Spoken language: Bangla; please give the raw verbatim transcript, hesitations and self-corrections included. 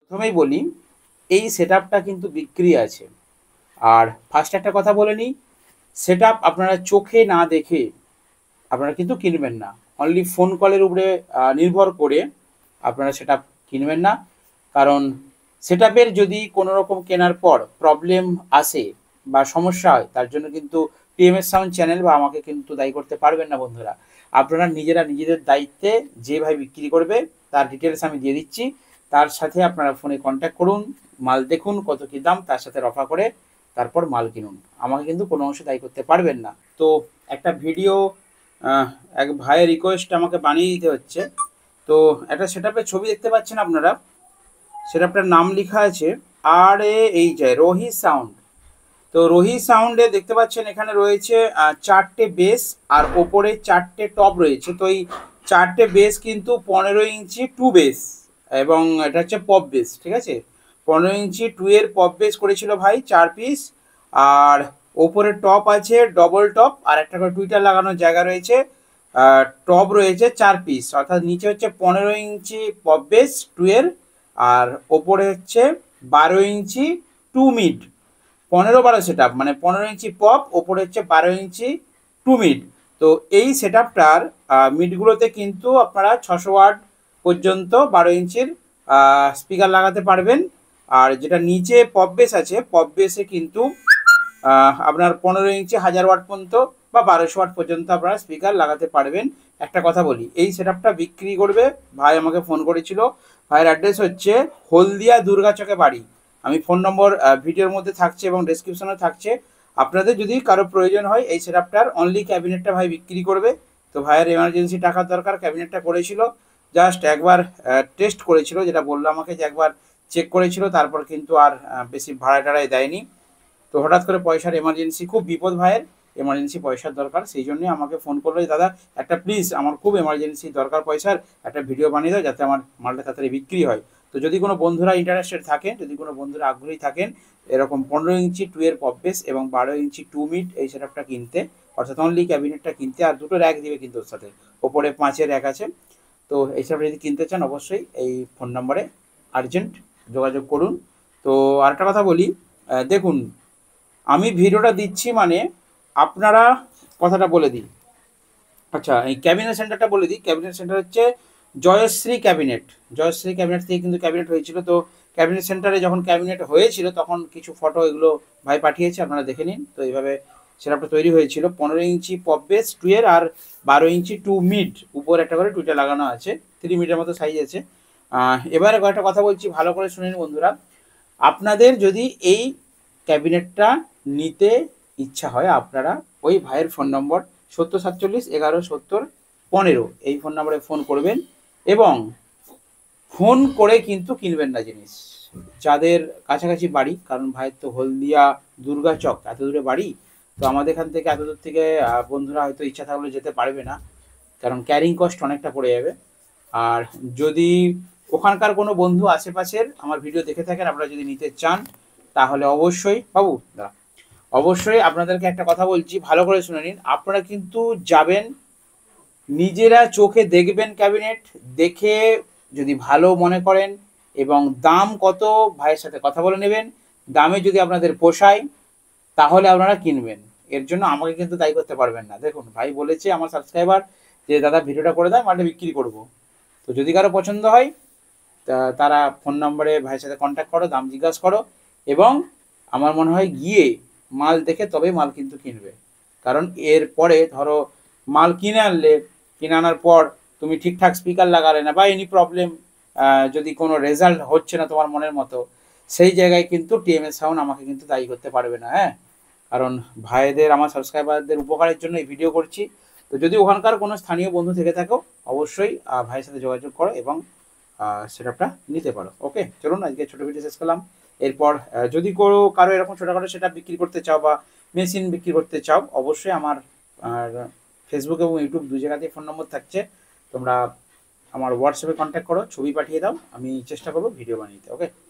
প্রথমেই বলি এই সেটআপটা কিন্তু বিক্রি আছে। আর ফার্স্ট একটা কথা বলে নিই, সেটআপ আপনারা চোখে না দেখে আপনারা কিন্তু কিনবেন না। অনলি ফোন কলের উপরে নির্ভর করে আপনারা সেটআপ কিনবেন না। কারণ সেটআপের যদি কোনো রকম কেনার পর প্রবলেম আসে বা সমস্যা হয়, তার জন্য কিন্তু টিএমএস সাউন্ড চ্যানেল বা আমাকে কিন্তু দায়ী করতে পারবেন না বন্ধুরা। আপনারা নিজেরা নিজেদের দায়িত্বে যে ভাই বিক্রি করবে তার ডিটেলস আমি দিয়ে দিচ্ছি। তার সাথে আপনারা ফোনে কন্ট্যাক্ট করুন, মাল দেখুন কত কী দাম, তার সাথে রফা করে তারপর মাল কিনুন। আমাকে কিন্তু কোনো অংশে দায়ী করতে পারবেন না। তো একটা ভিডিও এক ভাইয়ের রিকোয়েস্ট আমাকে বানিয়ে দিতে হচ্ছে। তো একটা সেটআপের ছবি দেখতে পাচ্ছেন আপনারা, সেটআপটার নাম লেখা আছে আর A H I Rohi sound. তো রোহি সাউন্ডে দেখতে পাচ্ছেন এখানে রয়েছে চারটে বেস আর ওপরে চারটে টপ রয়েছে। তো এই চারটে বেস কিন্তু পনেরো ইঞ্চি টু বেস এবং এটা হচ্ছে পপ বেস, ঠিক আছে। পনেরো ইঞ্চি টু এর পপ বেস করেছিল ভাই চার পিস। আর ওপরে টপ আছে ডবল টপ, আর একটা করে টুইটার লাগানোর জায়গা রয়েছে। টপ রয়েছে চার পিস, অর্থাৎ নিচে হচ্ছে পনেরো ইঞ্চি পপ বেস টু এর, আর ওপরে হচ্ছে বারো ইঞ্চি টু মিড। পনেরো বারো সেট আপ মানে পনেরো ইঞ্চি পপ, ওপরে হচ্ছে বারো ইঞ্চি টু মিড। তো এই সেট আপটার মিডগুলোতে কিন্তু আপনারা ছশো ওয়াট পর্যন্ত বারো ইঞ্চির স্পিকার লাগাতে পারবেন। আর যেটা নিচে পপ বেস আছে, পপ বেসে কিন্তু আপনার পনেরো ইঞ্চি হাজার ওয়াট পর্যন্ত বা বারোশো ওয়াট পর্যন্ত আপনারা স্পিকার লাগাতে পারবেন। একটা কথা বলি, এই সেট আপটা বিক্রি করবে ভাই আমাকে ফোন করেছিল। ভাইয়ের অ্যাড্রেস হচ্ছে হলদিয়া দুর্গাচকে বাড়ি। আমি ফোন নম্বর ভিডিওর মধ্যে থাকছে এবং ডেসক্রিপশনে থাকছে। আপনাদের যদি কারো প্রয়োজন হয় এই সেট আপটার অনলি ক্যাবিনেটটা ভাই বিক্রি করবে। তো ভাইয়ের এমার্জেন্সি টাকার দরকার, ক্যাবিনেটটা করেছিল, জাস্ট একবার টেস্ট করেছিল, যেটা বললো আমাকে যে একবার চেক করেছিল, তারপর কিন্তু আর বেশি ভাড়া টাড়ায় দেয়নি। তো হঠাৎ করে পয়সার এমার্জেন্সি, খুব বিপদ ভাইয়ের, এমার্জেন্সি পয়সার দরকার, সেই জন্যই আমাকে ফোন করলো যে দাদা একটা প্লিজ আমার খুব এমার্জেন্সি দরকার পয়সার, একটা ভিডিও বানিয়ে দাও যাতে আমার মালটা তাড়াতাড়ি বিক্রি হয়। তো যদি কোনো বন্ধুরা ইন্টারেস্টেড থাকেন, যদি কোনো বন্ধুরা আগ্রহী থাকেন এরকম পনেরো ইঞ্চি টু এর পপ বেস এবং বারো ইঞ্চি টু মিড এই সেটআপটা কিনতে, অর্থাৎ অনলি ক্যাবিনেটটা কিনতে, আর দুটো র্যাক দিবে কিন্তু ওর সাথে, ওপরে পাঁচের র্যাক আছে। তো এই সেটআপটা যদি কিনতে চান অবশ্যই এই ফোন নম্বরে আর্জেন্ট যোগাযোগ করুন। তো আরেকটা কথা বলি, দেখুন আমি ভিডিওটা দিচ্ছি মানে আপনারা, কথাটা বলে দিই, আচ্ছা এই ক্যাবিনেট সেন্টারটা বলে দিই। ক্যাবিনেট সেন্টার হচ্ছে জয়শ্রী ক্যাবিনেট, জয়শ্রী ক্যাবিনেট থেকে কিন্তু ক্যাবিনেট হয়েছিল। তো ক্যাবিনেট সেন্টারে যখন ক্যাবিনেট হয়েছিল তখন কিছু ফটো এগুলো ভাই পাঠিয়েছে, আপনারা দেখে নিন। তো এইভাবে সেটআপটা তৈরি হয়েছিল, পনেরো ইঞ্চি পপ বেস টু এর আর বারো ইঞ্চি টু মিড, উপর একটা করে টুইটা লাগানো আছে, থ্রি মিডের মতো সাইজ আছে। এবারে কয়েকটা কথা বলছি, ভালো করে শুনে নিন বন্ধুরা। আপনাদের যদি এই ক্যাবিনেটটা নিতে ইচ্ছা হয় আপনারা ওই ভাইয়ের ফোন নম্বর সত্তর সাতচল্লিশ এগারো সত্তর পনেরো এই ফোন নম্বরে ফোন করবেন, এবং ফোন করে কিন্তু কিনবেন না জিনিস। যাদের কাছাকাছি বাড়ি, কারণ ভাইয়ের তো হলদিয়া দুর্গাচক এত দূরে বাড়ি, তো আমাদের এখান থেকে এত দূর থেকে বন্ধুরা হয়তো ইচ্ছা থাকলে যেতে পারবে না, কারণ ক্যারিং কস্ট অনেকটা পড়ে যাবে। আর যদি ওখানকার কোনো বন্ধু আশেপাশের আমার ভিডিও দেখে থাকেন, আপনারা যদি নিতে চান তাহলে অবশ্যই বাবু দাঁড়া অবশ্যই আপনাদেরকে একটা কথা বলছি, ভালো করে শুনে নিন। আপনারা কিন্তু যাবেন, নিজেরা চোখে দেখবেন ক্যাবিনেট, দেখে যদি ভালো মনে করেন এবং দাম কত ভাইয়ের সাথে কথা বলে নেবেন, দামে যদি আপনাদের পোষায় তাহলে আপনারা কিনবেন। এর জন্য আমাকে কিন্তু দায়ী করতে পারবেন না। দেখুন ভাই বলেছে আমার সাবস্ক্রাইবার যে দাদা ভিডিওটা করে দেয়, মালটা বিক্রি করব। তো যদি কারো পছন্দ হয় তারা ফোন নম্বরে ভাইয়ের সাথে কন্ট্যাক্ট করো, দাম জিজ্ঞাসা করো, এবং আমার মনে হয় গিয়ে মাল দেখে তবে মাল কিন্তু কিনবে। কারণ এর পরে ধরো মাল কিনে আনলে, কিনে আনার পর তুমি ঠিকঠাক স্পিকার লাগালে না বা এনি প্রবলেম, যদি কোনো রেজাল্ট হচ্ছে না তোমার মনের মতো, সেই জায়গায় কিন্তু টিএমএস সাউন্ড আমাকে কিন্তু দায়ী করতে পারবে না। হ্যাঁ, কারণ ভাইদের আমার সাবস্ক্রাইবারদের উপকারের জন্য এই ভিডিও করছি। তো যদি ওখানকার কোনো স্থানীয় বন্ধু থেকে থাকো অবশ্যই ভাইয়ের সাথে যোগাযোগ করো এবং সেটআপটা নিতে পারো। ওকে, চলুন আজকে ছোটো ভিডিও শেষ করলাম। এরপর যদি কোনো কারো এরকম ছোটোখাটো সেটআপ বিক্রি করতে চাও বা মেশিন বিক্রি করতে চাও, অবশ্যই আমার আর ফেসবুক এবং ইউটিউব দু জায়গাতেই ফোন নম্বর থাকছে, তোমরা আমার হোয়াটসঅ্যাপে কন্ট্যাক্ট করো, ছবি পাঠিয়ে দাও, আমি চেষ্টা করবো ভিডিও বানিয়ে দিতে। ওকে।